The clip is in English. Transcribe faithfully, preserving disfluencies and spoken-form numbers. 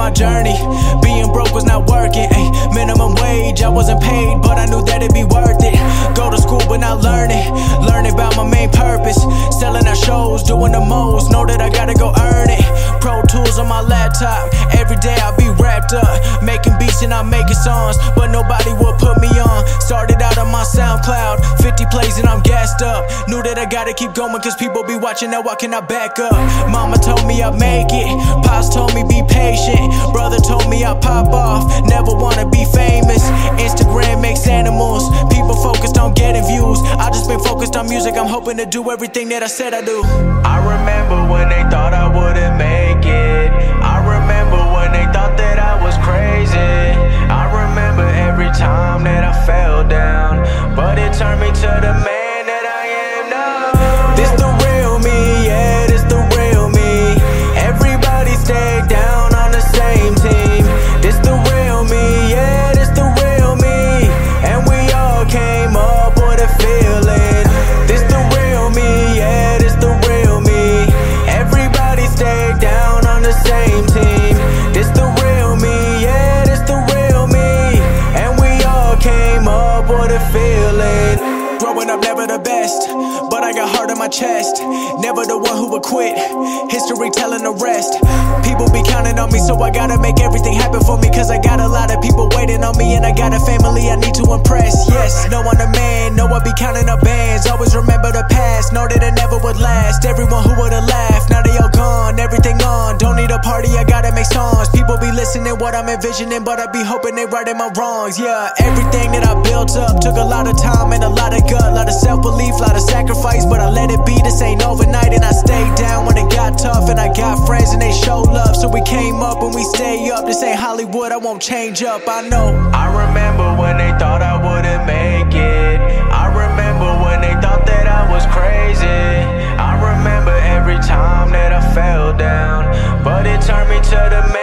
my journey. Being broke was not working, ay, minimum wage, I wasn't paid, but I knew that it'd be worth it. Go to school but not learning, learning about my main purpose. Selling our shows, doing the most, know that I gotta go earn it. Pro Tools on my laptop, every day I be wrapped up. Making beats and I'm making songs, but nobody would put me on. Started out on my SoundCloud, fifty plays and I'm gassed up. Knew that I gotta keep going cause people be watching, now why can I back up? Mama told me I'd make it, Pops told me be patient, brother told me I'd pop off, never wanna be famous. Instagram makes animals, people focused on getting views. I just been focused on music, I'm hoping to do everything that I said I do. I remember when they thought I wouldn't make it. I remember when they thought that I was crazy. I remember every time that I fell down, but it turned me to the man that I am now. This the real me, yeah, this the real me. Everybody stay down on the same team. This the real me, yeah, this the real me. And we all came up with a feeling. This the real me, yeah, this the real me. Everybody stay down on the same team. This the real me, yeah, this the real me. And we all came up with a feeling. Growing up never the best, but I got heart in my chest. Never the one who would quit, history telling the rest. People be counting on me, so I gotta make everything happen for me. Cause I got a lot of people waiting on me, and I got a family I need to impress. Yes, no I'm the man, know I be counting up bands. Always remember the past, know that it never would last. Everyone who would've laughed, now they all gone, everything on. Don't need a party, I gotta make songs. People be listening what I'm envisioning, but I be hoping they righting my wrongs. Yeah, everything that I built up took a lot of time and a lot of gut, lot of self-belief, lot of sacrifice, but I let it be. This ain't overnight, and I stayed down when it got tough. And I got friends and they show love, so we came up and we stay up. This ain't Hollywood, I won't change up, I know. I remember when they thought I wouldn't make it. I remember when they thought that I was crazy. I remember every time that I fell down, but it turned me to the